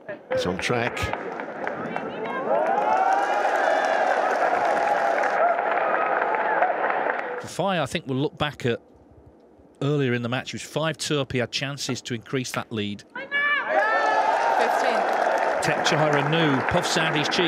He's on track. Fire, I think we'll look back at earlier in the match. He was 5-2 up. He had chances to increase that lead. 15. Un-Nooh puffs out his cheek.